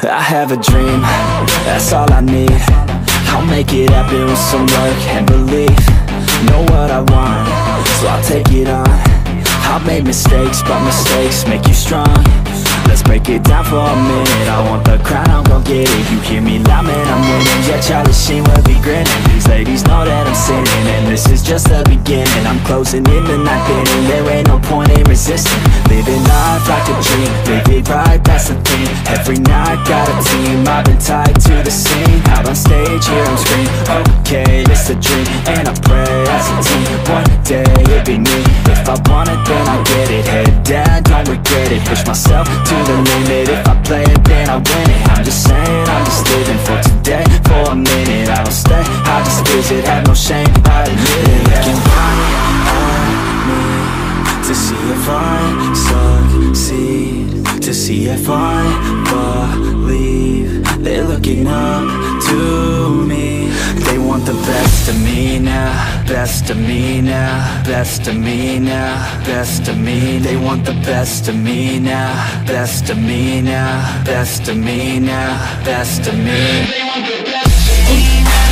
I have a dream, that's all I need. I'll make it happen with some work and belief. Know what I want, so I'll take it on. I've made mistakes, but mistakes make you strong. Let's break it down for a minute. I want the crown, I'm gon' get it. You hear me loud, man, I'm winning. Yeah, Charlie Sheen will be grinning. These ladies know that I'm sinning, and this is just the beginning. I'm closing in the night inning. There ain't no point in resisting. Living life like a dream, live it right, that's the thing. Every night got a team, I've been tied to the scene. Out on stage, here I'm screaming, okay, it's a dream. And I pray as a team, one day it'll be me. If I want it, then I get it. Head down, don't regret it. Push myself to the limit. If I play it, then I win it. I'm just saying, I'm just living for today. For a minute, I don't stay, I just visit. Have no shame, I admit it. Looking right at me to see if I succeed, to see if I believe. They're looking up to me. They want the best of me now, best of me now, best of me now, best of me. They want the best of me now, best of me now, best of me now, best of me. They want the best of me now.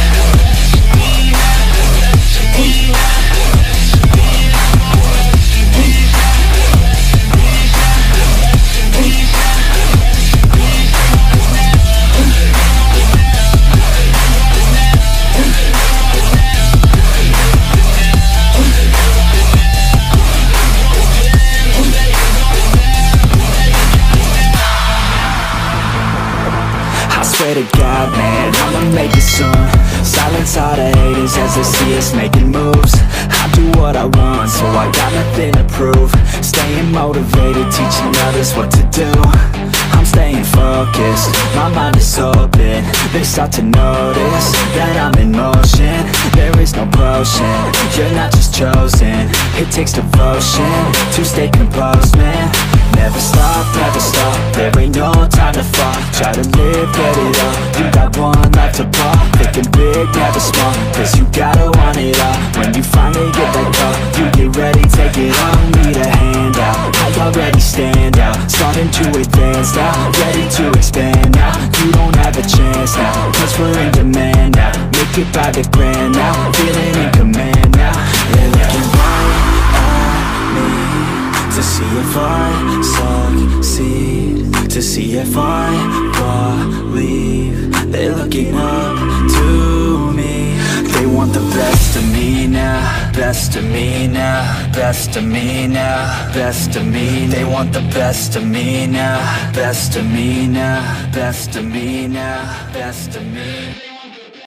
Swear to God, man, I'ma make it soon. Silence all the haters as they see us making moves. I do what I want, so I got nothing to prove. Staying motivated, teaching others what to do. I'm staying focused, my mind is open. They start to notice that I'm in motion. There is no potion, you're not just chosen. It takes devotion to stay composed, man. Never stop, there ain't no time to fall. Try to live, get it up, you got one life to pop. Thinking big, never small, cause you gotta want it all. When you finally get that call, you get ready, take it on. Need a hand out, I already stand out. Starting to advance now, ready to expand now. You don't have a chance now, cause we're in demand now. Make it by the grand now, feeling in command now. They're looking right at me to see if I succeed, to see if I believe. They're looking up to me. They want the best of me now, best of me now, best of me now, best of me. They want the best of me now, best of me now, best of me now, best of me.